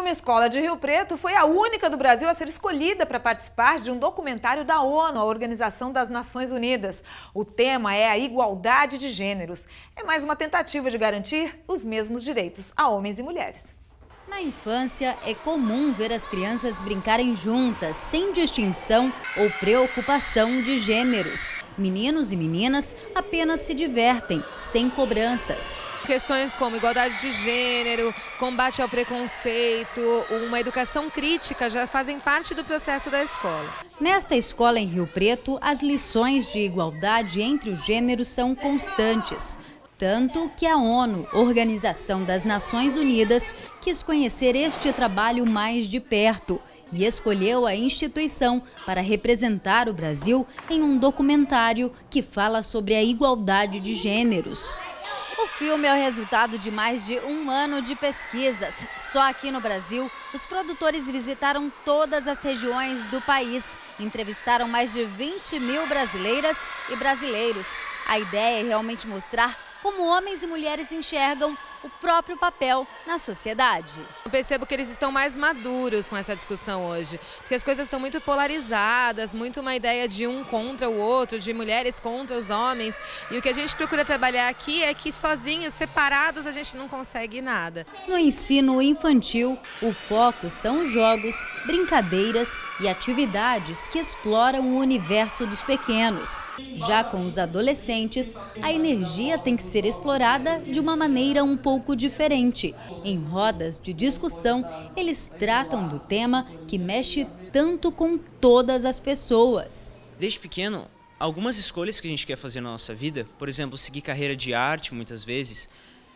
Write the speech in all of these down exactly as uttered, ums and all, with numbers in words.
Filme Escola de Rio Preto foi a única do Brasil a ser escolhida para participar de um documentário da ONU, a Organização das Nações Unidas. O tema é a igualdade de gêneros. É mais uma tentativa de garantir os mesmos direitos a homens e mulheres. Na infância, é comum ver as crianças brincarem juntas, sem distinção ou preocupação de gêneros. Meninos e meninas apenas se divertem, sem cobranças. Questões como igualdade de gênero, combate ao preconceito, uma educação crítica já fazem parte do processo da escola. Nesta escola em Rio Preto, as lições de igualdade entre os gêneros são constantes. Tanto que a ONU, Organização das Nações Unidas, quis conhecer este trabalho mais de perto e escolheu a instituição para representar o Brasil em um documentário que fala sobre a igualdade de gêneros. O filme é o resultado de mais de um ano de pesquisas. Só aqui no Brasil, os produtores visitaram todas as regiões do país, entrevistaram mais de vinte mil brasileiras e brasileiros. A ideia é realmente mostrar como homens e mulheres enxergam o próprio papel na sociedade. Eu percebo que eles estão mais maduros com essa discussão hoje, porque as coisas estão muito polarizadas, muito uma ideia de um contra o outro, de mulheres contra os homens. E o que a gente procura trabalhar aqui é que sozinhos, separados, a gente não consegue nada. No ensino infantil, o foco são jogos, brincadeiras e atividades que exploram o universo dos pequenos. Já com os adolescentes, a energia tem que ser explorada de uma maneira um pouco pouco diferente. Em rodas de discussão, eles tratam do tema que mexe tanto com todas as pessoas. Desde pequeno, algumas escolhas que a gente quer fazer na nossa vida, por exemplo, seguir carreira de arte muitas vezes,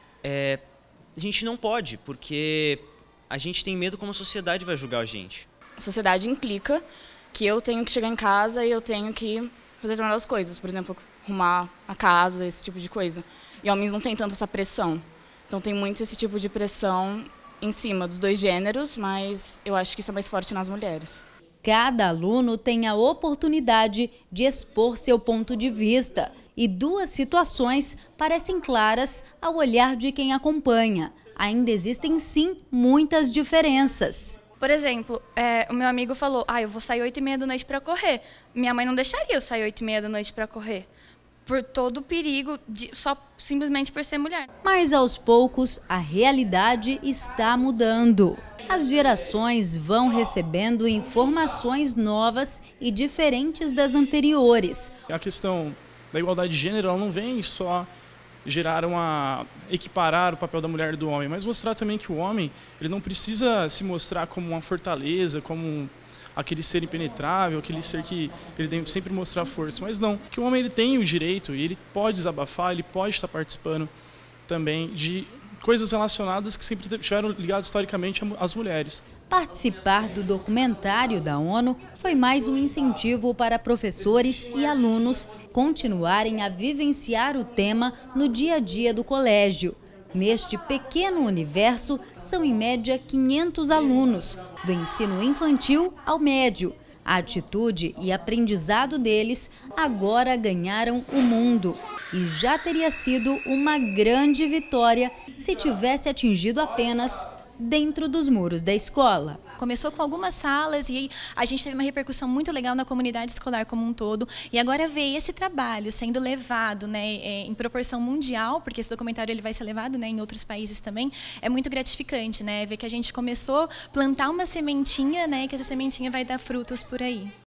é, a gente não pode, porque a gente tem medo como a sociedade vai julgar a gente. A sociedade implica que eu tenho que chegar em casa e eu tenho que fazer determinadas coisas, por exemplo, arrumar a casa, esse tipo de coisa. E homens não têm tanto essa pressão. Então tem muito esse tipo de pressão em cima dos dois gêneros, mas eu acho que isso é mais forte nas mulheres. Cada aluno tem a oportunidade de expor seu ponto de vista e duas situações parecem claras ao olhar de quem acompanha. Ainda existem sim muitas diferenças. Por exemplo, é, o meu amigo falou, ah, eu vou sair oito e meia da noite para correr. Minha mãe não deixaria eu sair oito e meia da noite para correr. Por todo o perigo, de, só simplesmente por ser mulher. Mas aos poucos a realidade está mudando. As gerações vão recebendo informações novas e diferentes das anteriores. A questão da igualdade de gênero ela não vem só gerar uma equiparar o papel da mulher e do homem, mas mostrar também que o homem ele não precisa se mostrar como uma fortaleza, como um aquele ser impenetrável, aquele ser que ele tem que sempre mostrar força, mas não, que o homem ele tem o direito e ele pode desabafar, ele pode estar participando também de coisas relacionadas que sempre estiveram ligadas historicamente às mulheres. Participar do documentário da ONU foi mais um incentivo para professores e alunos continuarem a vivenciar o tema no dia a dia do colégio. Neste pequeno universo, são em média quinhentos alunos, do ensino infantil ao médio. A atitude e aprendizado deles agora ganharam o mundo. E já teria sido uma grande vitória se tivesse atingido apenas dentro dos muros da escola. Começou com algumas salas e a gente teve uma repercussão muito legal na comunidade escolar como um todo. E agora ver esse trabalho sendo levado, né, em proporção mundial, porque esse documentário ele vai ser levado, né, em outros países também, é muito gratificante, né? Ver que a gente começou a plantar uma sementinha, né, e que essa sementinha vai dar frutos por aí.